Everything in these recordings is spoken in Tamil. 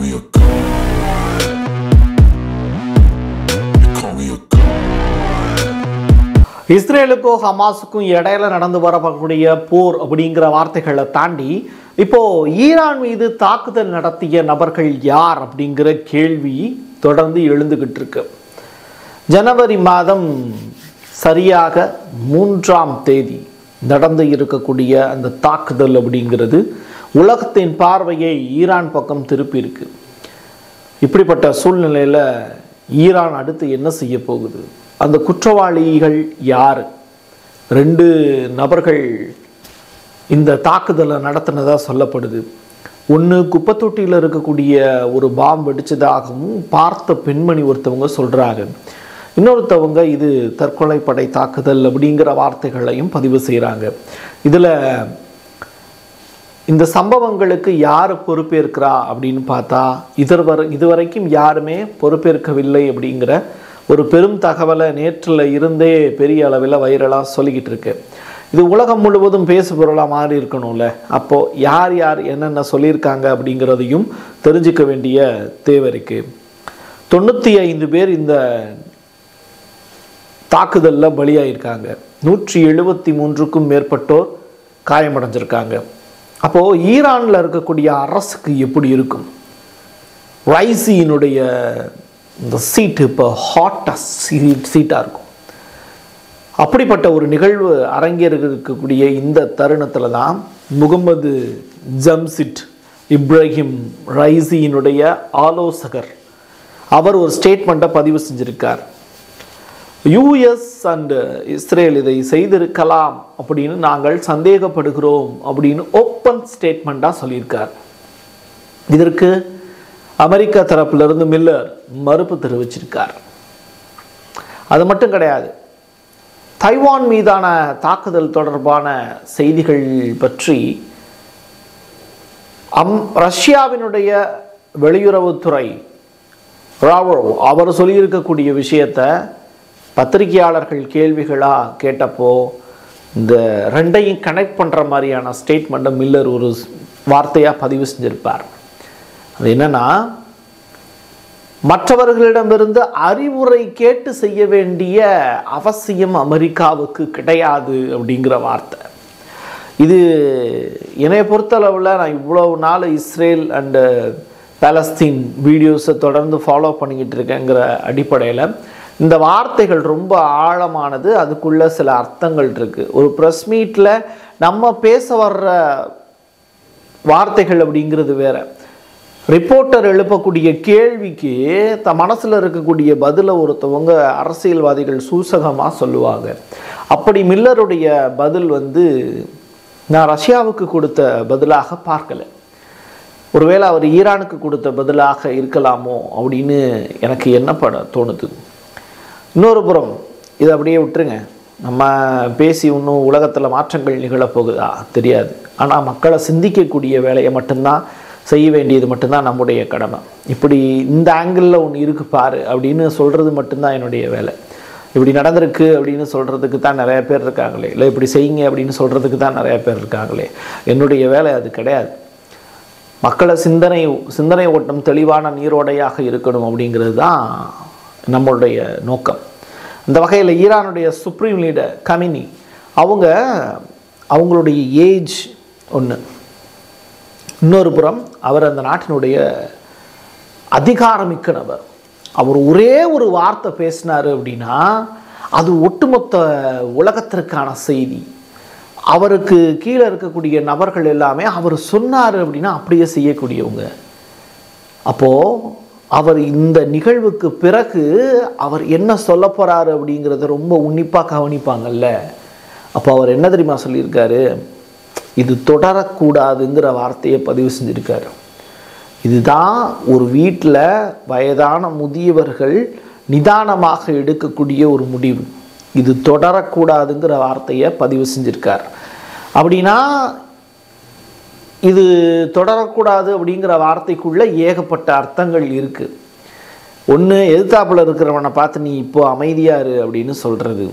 me a god. You call me a god. இஸ்ரேலுக்கும் ஹமாஸுக்கும் இடையில நடந்து வரக்கூடிய போர் அப்படிங்கிற வார்த்தைகளை தாண்டி இப்போ ஈரான் மீது தாக்குதல் நடத்திய நபர்கள் யார் அப்படிங்கிற கேள்வி தொடர்ந்து எழுந்துகிட்டு இருக்கு. ஜனவரி மாதம் சரியாக 3ஆம் தேதி நடந்து இருக்கக்கூடிய அந்த தாக்குதல் அப்படிங்கிறது உலகத்தின் பார்வையை ஈரான் பக்கம் திருப்பி இருக்கு. இப்படிப்பட்ட சூழ்நிலையில் ஈரான் அடுத்து என்ன செய்ய போகுது? அந்த குற்றவாளிகள் யார்? 2 நபர்கள் இந்த தாக்குதலை நடத்தினதாக சொல்லப்படுது. ஒன்று குப்பத்தொட்டியில் இருக்கக்கூடிய ஒரு பாம்பு வெடிச்சதாகவும் பார்த்த பெண்மணி ஒருத்தவங்க சொல்கிறாங்க. இன்னொருத்தவங்க இது தற்கொலைப்படை தாக்குதல் அப்படிங்கிற வார்த்தைகளையும் பதிவு செய்கிறாங்க. இதில் இந்த சம்பவங்களுக்கு யார் பொறுப்பேற்கிறா அப்படின்னு பார்த்தா இதுவரைக்கும் யாருமே பொறுப்பேற்கவில்லை அப்படிங்கிற ஒரு பெரும் தகவலை நேற்றில் இருந்தே பெரிய அளவில் வைரலாக சொல்லிக்கிட்டு இருக்கு. இது உலகம் முழுவதும் பேசுபொருளாக மாறி இருக்கணும்ல. அப்போது யார் யார் என்னென்ன சொல்லியிருக்காங்க அப்படிங்கிறதையும் தெரிஞ்சுக்க வேண்டிய தேவை இருக்குது. 95 பேர் இந்த தாக்குதலில் பலியாயிருக்காங்க. 173க்கும் மேற்பட்டோர் காயமடைஞ்சிருக்காங்க. அப்போது ஈரானில் இருக்கக்கூடிய அரசுக்கு எப்படி இருக்கும்? ரைசியினுடைய இந்த சீட்டு இப்போ ஹாட்டஸ்ட் சீட்டாக இருக்கும். அப்படிப்பட்ட ஒரு நிகழ்வு அரங்கேறிருக்கக்கூடிய இந்த தருணத்தில் தான் முகமது ஜம்ஷித் இப்ராஹிம் ரைசியினுடைய ஆலோசகர் அவர் ஒரு ஸ்டேட்மெண்ட்டை பதிவு செஞ்சுருக்கார். யூஎஸ் அண்ட் இஸ்ரேல் இதை செய்திருக்கலாம் அப்படின்னு நாங்கள் சந்தேகப்படுகிறோம் அப்படின்னு ஓப்பன் ஸ்டேட்மெண்ட்டாக சொல்லியிருக்கார். இதற்கு அமெரிக்கா தரப்பிலிருந்து மில்லர் மறுப்பு தெரிவிச்சிருக்கார். அது மட்டும் கிடையாது, தைவான் மீதான தாக்குதல் தொடர்பான செய்திகள் பற்றி ரஷ்யாவினுடைய வெளியுறவுத்துறை ராவ் அவர் சொல்லியிருக்கக்கூடிய விஷயத்தை பத்திரிகையாளர்கள் கேள்விகளாக கேட்டப்போ இந்த ரெண்டையும் கனெக்ட் பண்ணுற மாதிரியான ஸ்டேட்மெண்ட்டை மில்லர் ஒரு வார்த்தையாக பதிவு செஞ்சிருப்பார். அது என்னன்னா, மற்றவர்களிடமிருந்து அறிவுரை கேட்டு செய்ய வேண்டிய அவசியம் அமெரிக்காவுக்கு கிடையாது அப்படிங்கிற வார்த்தை. இது என்னை பொறுத்தளவில் நான் இவ்வளவு நாள் இஸ்ரேல் அண்டு பாலஸ்தீன் வீடியோஸை தொடர்ந்து ஃபாலோ பண்ணிக்கிட்டு இருக்கேங்கிற அடிப்படையில் இந்த வார்த்தைகள் ரொம்ப ஆழமானது. அதுக்குள்ள சில அர்த்தங்கள் இருக்குது. ஒரு ப்ரெஸ் மீட்டில் நம்ம பேச வர்ற வார்த்தைகள் அப்படிங்கிறது வேற. ரிப்போர்ட்டர் எழுப்பக்கூடிய கேள்விக்கு மனசில் இருக்கக்கூடிய பதிலை ஒருத்தவங்க அரசியல்வாதிகள் சூசகமாக சொல்லுவாங்க. அப்படி மில்லருடைய பதில் நான் ரஷ்யாவுக்கு கொடுத்த பதிலாக பார்க்கலை. ஒருவேளை அவர் ஈரானுக்கு கொடுத்த பதிலாக இருக்கலாமோ அப்படின்னு எனக்கு என்னப்பட தோணுது. இன்னொரு புறம் இதை அப்படியே விட்டுருங்க, நம்ம பேசி இன்னும் உலகத்தில் மாற்றங்கள் நிகழப்போகுதா தெரியாது. ஆனால் மக்களை சிந்திக்கக்கூடிய வேலையை மட்டும்தான் செய்ய வேண்டியது மட்டும்தான் நம்முடைய கடமை. இப்படி இந்த ஆங்கிளில் ஒன்று இருக்கு பாரு அப்படின்னு சொல்கிறது மட்டும்தான் என்னுடைய வேலை. இப்படி நடந்திருக்கு அப்படின்னு சொல்கிறதுக்கு தான் நிறைய பேர் இருக்காங்களே, இல்லை இப்படி செய்யுங்க அப்படின்னு சொல்கிறதுக்கு தான் நிறைய பேர் இருக்காங்களே. என்னுடைய வேலை அது கிடையாது. மக்களை சிந்தனை ஓட்டம் தெளிவான நீரோடையாக இருக்கணும் அப்படிங்கிறது தான் நம்மளுடைய நோக்கம். அந்த வகையில் ஈரானுடைய சுப்ரீம் லீடர் கமினி அவங்களுடைய ஏஜ் ஒன்று, இன்னொரு புறம் அவர் அந்த நாட்டினுடைய அதிகாரமிக்க நபர். அவர் ஒரே ஒரு வார்த்தை பேசினார் அப்படின்னா அது ஒட்டுமொத்த உலகத்திற்கான செய்தி. அவருக்கு கீழே இருக்கக்கூடிய நபர்கள் எல்லாமே அவர் சொன்னார் அப்படின்னா அப்படியே செய்யக்கூடியவங்க. அப்போது அவர் இந்த நிகழ்வுக்கு பிறகு அவர் என்ன சொல்ல போகிறாரு அப்படிங்கிறத ரொம்ப உன்னிப்பாக கவனிப்பாங்கல்ல. அப்போ அவர் என்ன தெரியுமா சொல்லியிருக்காரு? இது தொடரக்கூடாதுங்கிற வார்த்தையை பதிவு செஞ்சுருக்காரு. இதுதான் ஒரு வீட்டில் வயதான முதியவர்கள் நிதானமாக எடுக்கக்கூடிய ஒரு முடிவு. இது தொடரக்கூடாதுங்கிற வார்த்தையை பதிவு செஞ்சுருக்கார். அப்படின்னா இது தொடரக்கூடாது அப்படிங்கிற வார்த்தைக்குள்ளே ஏகப்பட்ட அர்த்தங்கள் இருக்குது. ஒன்று, எதிர்த்தாப்பில் இருக்கிறவனை பார்த்து நீ இப்போ அமைதியாரு அப்படின்னு சொல்கிறது.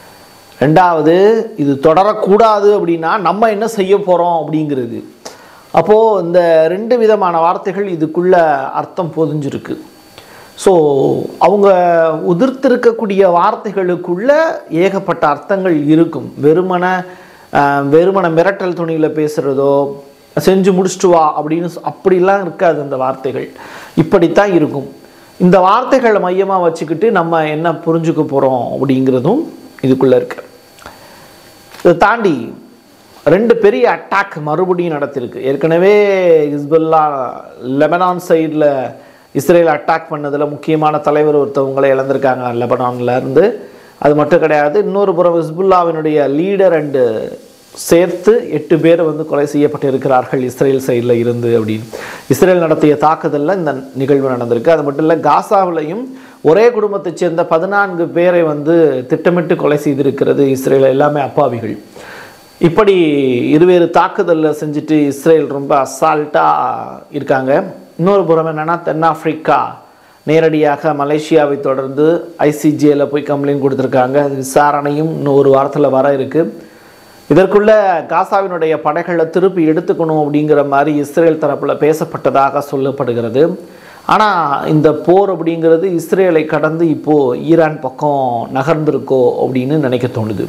ரெண்டாவது, இது தொடரக்கூடாது அப்படின்னா நம்ம என்ன செய்ய போகிறோம் அப்படிங்கிறது. அப்போது இந்த 2 விதமான வார்த்தைகள் இதுக்குள்ள அர்த்தம் பொதிஞ்சிருக்கு. ஸோ அவங்க உதிர்த்திருக்கக்கூடிய வார்த்தைகளுக்குள்ள ஏகப்பட்ட அர்த்தங்கள் இருக்கும். வெறுமன மிரட்டல் துணியில் பேசுகிறதோ, செஞ்சு முடிச்சுட்டு வா அப்படின்னு அப்படிலாம் இருக்காது. அந்த வார்த்தைகள் இப்படித்தான் இருக்கும். இந்த வார்த்தைகளை மையமாக வச்சுக்கிட்டு நம்ம என்ன புரிஞ்சுக்க போகிறோம் அப்படிங்கிறதும் இதுக்குள்ளே இருக்கு. இதை தாண்டி 2 பெரிய அட்டாக் மறுபடியும் நடத்திருக்கு. ஏற்கனவே ஹிஸ்புல்லா லெபனான் சைடில் இஸ்ரேல் அட்டாக் பண்ணதில் முக்கியமான தலைவர் ஒருத்தவங்களை இழந்திருக்காங்க லெபனான்ல இருந்து. அது மட்டும் கிடையாது, இன்னொரு புறம் ஹிஸ்புல்லாவினுடைய லீடர் அண்டு சேர்த்து 8 பேர் கொலை செய்யப்பட்டிருக்கிறார்கள் இஸ்ரேல் சைடில் இருந்து அப்படின்னு. இஸ்ரேல் நடத்திய தாக்குதலில் இந்த நிகழ்வு நடந்திருக்கு. அது மட்டும் இல்லை, காசாவிலையும் ஒரே குடும்பத்தைச் சேர்ந்த 14 பேரை திட்டமிட்டு கொலை செய்திருக்கிறது இஸ்ரேல். எல்லாமே அப்பாவிகள். இப்படி இருவேறு தாக்குதலில் செஞ்சுட்டு இஸ்ரேல் ரொம்ப அசால்ட்டாக இருக்காங்க. இன்னொரு புறம் என்னென்னா, தென்னாப்பிரிக்கா நேரடியாக மலேசியாவை தொடர்ந்து ஐசிஜேயில் போய் கம்ப்ளைண்ட் கொடுத்துருக்காங்க. விசாரணையும் இன்னும் ஒரு வாரத்தில் வர இருக்குது. இதற்குள்ள காசாவினுடைய படைகளை திருப்பி எடுத்துக்கணும் அப்படிங்கிற மாதிரி இஸ்ரேல் தரப்பில் பேசப்பட்டதாக சொல்லப்படுகிறது. ஆனால் இந்த போர் அப்படிங்கிறது இஸ்ரேலை கடந்து இப்போது ஈரான் பக்கம் நகர்ந்திருக்கோ அப்படின்னு நினைக்க தோணுது.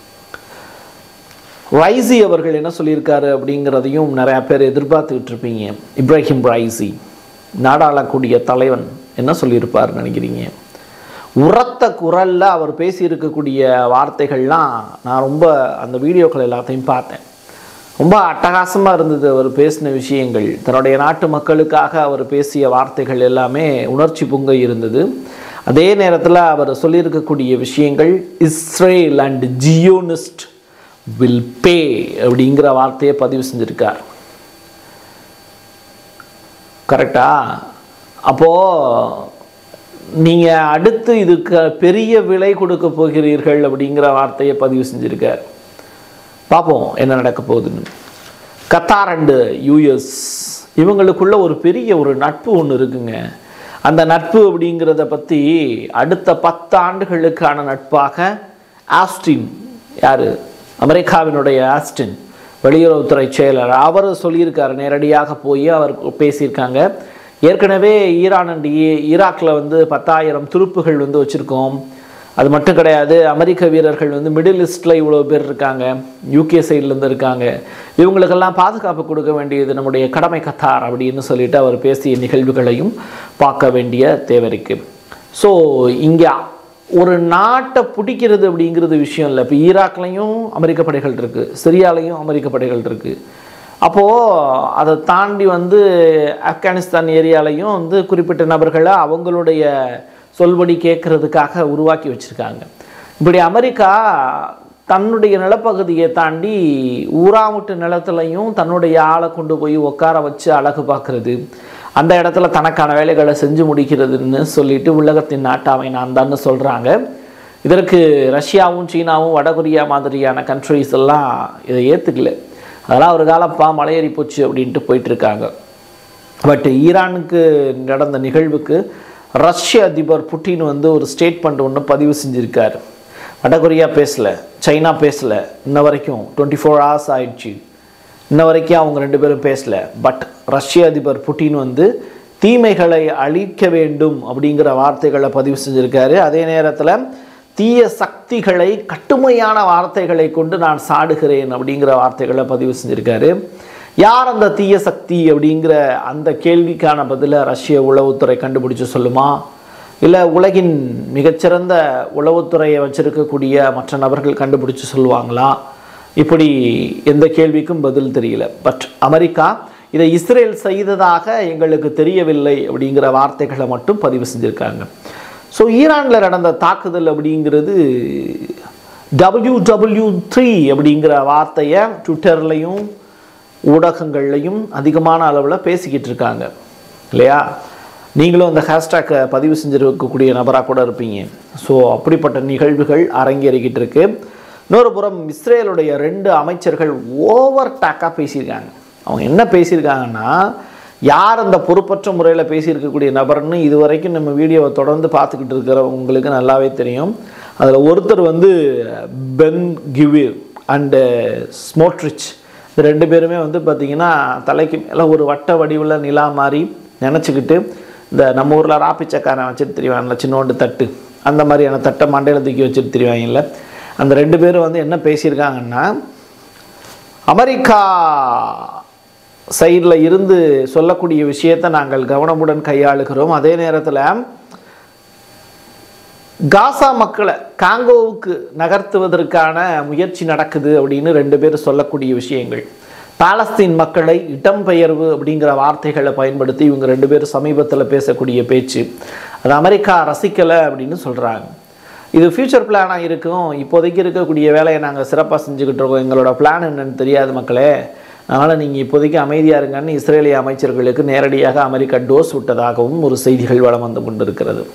ரைசி அவர்கள் என்ன சொல்லியிருக்காரு அப்படிங்கிறதையும் நிறையா பேர் எதிர்பார்த்துக்கிட்டு இருப்பீங்க. இப்ராஹிம் ரைசி, நாடாளக்கூடிய தலைவன், என்ன சொல்லியிருப்பார் நினைக்கிறீங்க? உரத்த குரலில் அவர் பேசியிருக்கக்கூடிய வார்த்தைகள்லாம் நான் ரொம்ப அந்த வீடியோக்கள் எல்லாத்தையும் பார்த்தேன். ரொம்ப அட்டகாசமாக இருந்தது அவர் பேசின விஷயங்கள். தன்னுடைய நாட்டு மக்களுக்காக அவர் பேசிய வார்த்தைகள் எல்லாமே உணர்ச்சி பொங்க இருந்தது. அதே நேரத்தில் அவர் சொல்லியிருக்கக்கூடிய விஷயங்கள் Israel and Zionist will pay அப்படிங்கிற வார்த்தையை பதிவு செஞ்சுருக்கார். கரெக்டா? அப்போது நீங்கள் அடுத்து இதுக்கு பெரிய விலை கொடுக்க போகிறீர்கள் அப்படிங்கிற வார்த்தையை பதிவு செஞ்சுருக்கார். பார்ப்போம் என்ன நடக்க போகுதுன்னு. கத்தார் அண்டு யூஎஸ் இவங்களுக்குள்ள ஒரு பெரிய நட்பு ஒன்று இருக்குங்க. அந்த நட்பு அப்படிங்கிறத பற்றி அடுத்த 10 ஆண்டுகளுக்கான நட்பாக ஆஸ்டின், யார், அமெரிக்காவினுடைய ஆஸ்டின் வெளியுறவுத்துறை செயலர், அவர் சொல்லியிருக்கார். நேரடியாக போய் அவர் பேசியிருக்காங்க. ஏற்கனவே ஈரான் அண்ட் ஈராக்கில் 10,000 துருப்புகள் வச்சுருக்கோம். அது மட்டும் கிடையாது, அமெரிக்க வீரர்கள் மிடில் ஈஸ்டில் இவ்வளோ பேர் இருக்காங்க, யூகே சைட்லேருந்து இருக்காங்க, இவங்களுக்கெல்லாம் பாதுகாப்பு கொடுக்க வேண்டியது நம்முடைய கடமை கத்தார் அப்படின்னு சொல்லிட்டு அவர் பேசிய நிகழ்வுகளையும் பார்க்க வேண்டிய தேவை இருக்குது. ஸோ இங்கே ஒரு நாட்டை பிடிக்கிறது அப்படிங்கிறது விஷயம் இல்லை. இப்போ ஈராக்லையும் அமெரிக்க படைகள் இருக்குது, சிரியாலையும் அமெரிக்க படைகள் இருக்குது. அப்போது அதை தாண்டி ஆப்கானிஸ்தான் ஏரியாலையும் குறிப்பிட்ட நபர்களை அவங்களுடைய சொல்படி கேட்கறதுக்காக உருவாக்கி வச்சுருக்காங்க. இப்படி அமெரிக்கா தன்னுடைய நிலப்பகுதியை தாண்டி ஊராமுட்டு நிலத்துலையும் தன்னுடைய ஆளை கொண்டு போய் உட்கார வச்சு அழகு பார்க்குறது, அந்த இடத்துல தனக்கான வேலைகளை செஞ்சு முடிக்கிறதுன்னு சொல்லிட்டு உலகத்தின் நாட்டாமை நான் தான் சொல்கிறாங்க. இதற்கு ரஷ்யாவும் சீனாவும் வடகொரியா மாதிரியான கண்ட்ரிஸ் எல்லாம் இதை ஏற்றுக்கல. அதெல்லாம் ஒரு காலப்பா மலையேறி போச்சு அப்படின்ட்டு போயிட்டுருக்காங்க. பட் ஈரானுக்கு நடந்த நிகழ்வுக்கு ரஷ்ய அதிபர் புட்டின் ஒரு ஸ்டேட்மெண்ட் ஒன்று பதிவு செஞ்சுருக்கார். வடகொரியா பேசலை, சைனா பேசலை, இன்ன வரைக்கும் 24 hours ஆயிடுச்சு, இன்ன வரைக்கும் அவங்க 2 பேரும் பேசலை. பட் ரஷ்ய அதிபர் புட்டின் தீமைகளை அழிக்க வேண்டும் அப்படிங்கிற வார்த்தைகளை பதிவு செஞ்சுருக்காரு. அதே நேரத்தில் தீய சக்திகளை கட்டுமையான வார்த்தைகளை கொண்டு நான் சாடுகிறேன் அப்படிங்கிற வார்த்தைகளை பதிவு செஞ்சுருக்காரு. யார் அந்த தீய சக்தி அப்படிங்கிற அந்த கேள்விக்கான பதிலை ரஷ்ய உளவுத்துறை கண்டுபிடிச்சு சொல்லுமா, இல்லை உலகின் மிகச்சிறந்த உளவுத்துறையை வச்சிருக்கக்கூடிய மற்ற நபர்கள் கண்டுபிடிச்சு சொல்லுவாங்களா? இப்படி எந்த கேள்விக்கும் பதில் தெரியல. பட் அமெரிக்கா இதை இஸ்ரேல் செய்ததாக எங்களுக்கு தெரியவில்லை அப்படிங்கிற வார்த்தைகளை மட்டும் பதிவு செஞ்சுருக்காங்க. ஸோ ஈரானில் நடந்த தாக்குதல் அப்படிங்கிறது WW3 அப்படிங்கிற வார்த்தையை ட்விட்டர்லையும் ஊடகங்கள்லையும் அதிகமான அளவில் பேசிக்கிட்டு இருக்காங்க இல்லையா? நீங்களும் அந்த ஹேஷ்டேக்கை பதிவு செஞ்சுருக்கக்கூடிய நபராக கூட இருப்பீங்க. ஸோ அப்படிப்பட்ட நிகழ்வுகள் அரங்கேறிக்கிட்டு இருக்கு. இன்னொரு புறம் இஸ்ரேலுடைய 2 அமைச்சர்கள் ஓவர் டாக்காக பேசியிருக்காங்க. அவங்க என்ன பேசியிருக்காங்கன்னா, யார் அந்த பொறுப்பற்ற முறையில் பேசியிருக்கக்கூடிய நபர்னு இது வரைக்கும் நம்ம வீடியோவை தொடர்ந்து பார்த்துக்கிட்டு இருக்கிறவங்களுக்கு நல்லாவே தெரியும். அதில் ஒருத்தர் பென் கிவிர் அண்டு ஸ்மோட்ரிச் இந்த 2 பேருமே வந்து பார்த்திங்கன்னா தலைக்கு மேலே ஒரு வட்ட வடிவில் நிலா மாதிரி நினச்சிக்கிட்டு, இந்த நம்ம ஊரில் ராப்பிச்சக்காரன் வச்சுட்டு தெரிவாங்கல்ல, சின்னோண்டு தட்டு, அந்த மாதிரியான தட்டை மண்டையில் தூக்கி வச்சுட்டு தெரிவாங்கல்ல, அந்த 2 பேரும் வந்து என்ன பேசியிருக்காங்கன்னா, அமெரிக்கா சைடில் இருந்து சொல்லக்கூடிய விஷயத்தை நாங்கள் கவனமுடன் கையாளுகிறோம், அதே நேரத்தில் காசா மக்களை காங்கோவுக்கு நகர்த்துவதற்கான முயற்சி நடக்குது அப்படின்னு 2 பேர் சொல்லக்கூடிய விஷயங்கள். பாலஸ்தீன் மக்களை இடம்பெயர்வு அப்படிங்கிற வார்த்தைகளை பயன்படுத்தி இவங்க 2 பேரும் சமீபத்தில் பேசக்கூடிய பேச்சு, அது அமெரிக்கா ரசிக்கலை அப்படின்னு சொல்கிறாங்க. இது ஃப்யூச்சர் பிளானாக இருக்கும், இப்போதைக்கு இருக்கக்கூடிய வேலையை நாங்கள் சிறப்பாக செஞ்சுக்கிட்டு இருக்கோம், எங்களோட பிளான் என்னன்னு தெரியாது மக்களே, அதனால் நீங்கள் இப்போதைக்கு அமைதியாக இருங்கன்னு இஸ்ரேலிய அமைச்சர்களுக்கு நேரடியாக அமெரிக்கா டோஸ் விட்டதாகவும் ஒரு செய்திகள் வலம் வந்து கொண்டிருக்கிறது.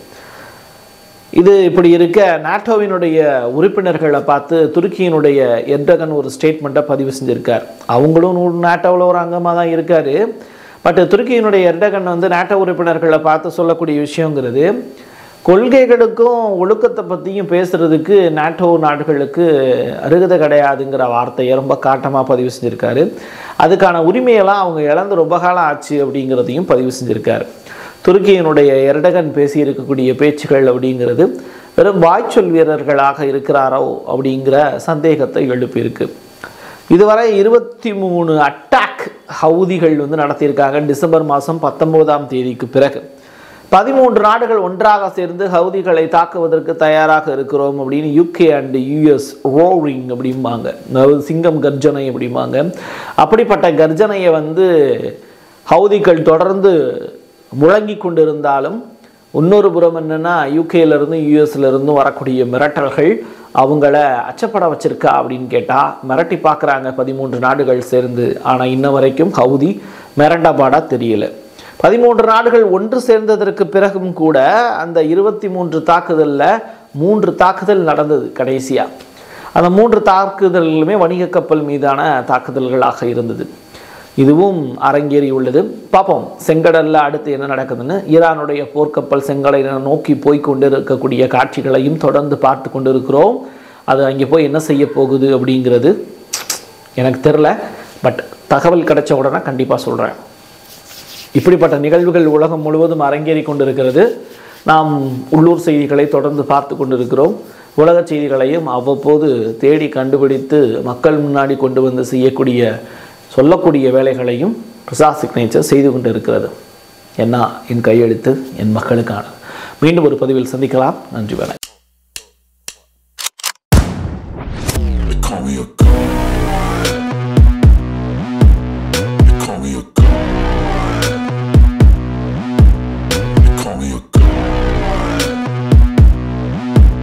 இது இப்படி இருக்க நாட்டோவினுடைய உறுப்பினர்களை பார்த்து துருக்கியினுடைய எர்டகன் ஒரு ஸ்டேட்மெண்ட்டை பதிவு செஞ்சுருக்கார். அவங்களும் நாட்டோவில் ஒரு அங்கமாக தான் இருக்கார். பட் துருக்கியினுடைய எர்டகன் வந்து நாட்டோ உறுப்பினர்களை பார்த்து சொல்லக்கூடிய விஷயங்கிறது, கொள்கைகளுக்கும் ஒழுக்கத்தை பற்றியும் பேசுகிறதுக்கு நாட்டோ நாடுகளுக்கு அருகதை கிடையாதுங்கிற வார்த்தையை ரொம்ப காட்டமாக பதிவு செஞ்சுருக்காரு. அதுக்கான உரிமையெல்லாம் அவங்க இழந்து ரொம்ப காலம் ஆச்சு அப்படிங்கிறதையும் பதிவு செஞ்சுருக்காரு. துருக்கியினுடைய எர்டகன் பேசியிருக்கக்கூடிய பேச்சுகள் அப்படிங்கிறது வெறும் வாய்ச்சொல் வீரர்களாக இருக்கிறாரோ அப்படிங்கிற சந்தேகத்தை எழுப்பியிருக்கு. இதுவரை 23 அட்டாக் ஹவுதிகள் வந்து நடத்தியிருக்காங்க. டிசம்பர் மாதம் 19ஆம் தேதிக்கு பிறகு 13 நாடுகள் ஒன்றாக சேர்ந்து ஹவுதிகளை தாக்குவதற்கு தயாராக இருக்கிறோம் அப்படின்னு UK அண்ட் US ரோரிங் அப்படிம்பாங்க, சிங்கம் கர்ஜனை அப்படிம்பாங்க. அப்படிப்பட்ட கர்ஜனையை வந்து ஹவுதிகள் தொடர்ந்து முழங்கி கொண்டிருந்தாலும் இன்னொரு புறம் என்னென்னா யூகேலேருந்து யூஎஸ்லேருந்தும் வரக்கூடிய மிரட்டல்கள் அவங்கள அச்சப்பட வச்சிருக்கா அப்படின்னு கேட்டால் மிரட்டி பார்க்குறாங்க 13 நாடுகள் சேர்ந்து. ஆனால் இன்ன வரைக்கும் ஹவுதி மிரண்டபாடாக தெரியல. 13 நாடுகள் ஒன்று சேர்ந்ததற்கு பிறகும் கூட அந்த 23 தாக்குதலில் 3 தாக்குதல் நடந்தது கடைசியாக. அந்த 3 தாக்குதல்களுமே வணிக கப்பல் மீதான தாக்குதல்களாக இருந்தது. இதுவும் அரங்கேறி உள்ளது. பார்ப்போம் செங்கடலில் அடுத்து என்ன நடக்குதுன்னு. ஈரானுடைய போர்க்கப்பல் செங்கடலை நோக்கி போய் கொண்டு இருக்கக்கூடிய காட்சிகளையும் தொடர்ந்து பார்த்து கொண்டு இருக்கிறோம். அது அங்கே போய் என்ன செய்ய போகுது அப்படிங்கிறது எனக்கு தெரில. பட் தகவல் கிடைச்ச உடனே கண்டிப்பாக சொல்கிறேன். இப்படிப்பட்ட நிகழ்வுகள் உலகம் முழுவதும் அரங்கேறி கொண்டிருக்கிறது. நாம் உள்ளூர் செய்திகளை தொடர்ந்து பார்த்து கொண்டிருக்கிறோம். உலக செய்திகளையும் அவ்வப்போது தேடி கண்டுபிடித்து மக்கள் முன்னாடி கொண்டு வந்து சொல்லக்கூடிய வேலைகளையும் பிரசாத் சிக்னேச்சர் செய்து கொண்டு இருக்கிறது. என்ன என் கையெழுத்து என் மக்களுக்கான. மீண்டும் ஒரு பதிவில் சந்திக்கலாம். நன்றி, வணக்கம்.